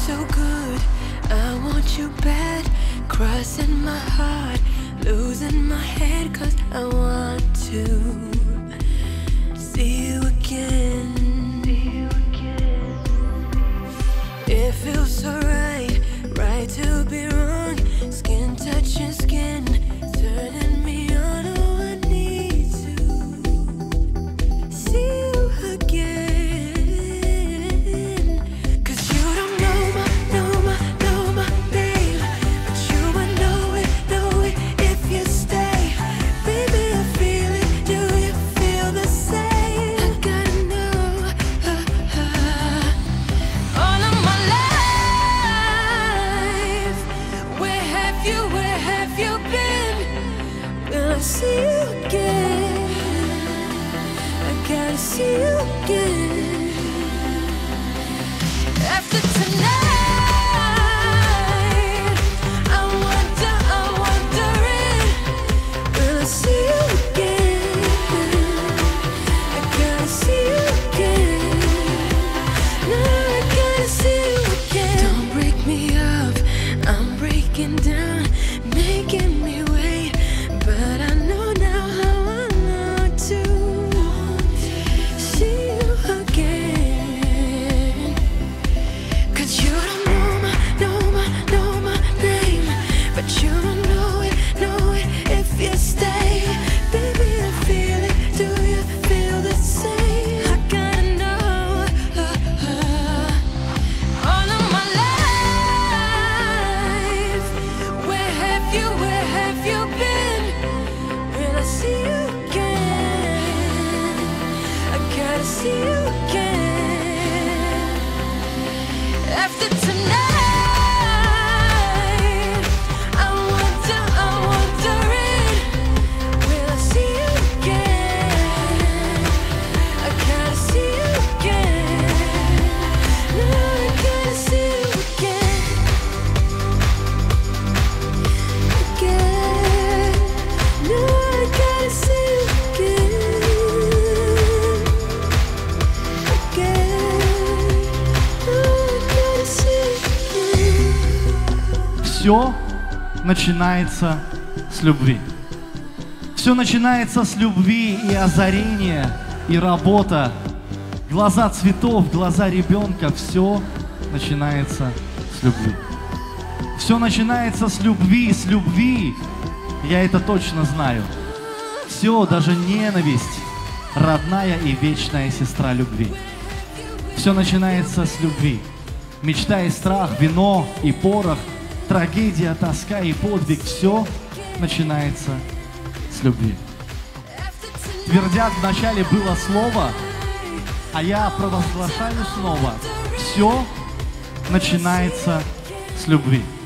so good, I want you bad. Crossing my heart, losing my head, 'cause I want to see you again. It feels so right, right to be wrong. Skin touching skin, turning me on. Oh, I need to see you again. 'Cause you don't know my name, but you would know it if you stay. Baby, I feel it, do you feel the same? I gotta know all of my life. Where have you been? Will I see you again? I gotta see you again. After tonight, I'm wondering, will I see you again? I gotta see you again. No, I gotta see you again. Don't break me up, I'm breaking down, making me wait. But I know now how I want to see you again. 'Cause you don't know my name, but you don't know it if you stay. Baby, I feel it, do you feel the same? I gotta know all of my life. Where have you been? Will I see you again? I gotta see you again. After tonight, I'm wondering, will I see you again? I gotta see you again. No, I gotta see you again. Again. No, I gotta see you again. Again. No, I gotta see you again. Все начинается с любви. Все начинается с любви и озарения, и работа. Глаза цветов, глаза ребенка. Все начинается с любви. Все начинается с любви. Я это точно знаю. Все, даже ненависть, родная и вечная сестра любви. Все начинается с любви. Мечта и страх, вино и порох, трагедия, тоска и подвиг. Все начинается с любви. Твердят, вначале было слово, а я провозглашаю снова. Все начинается с любви.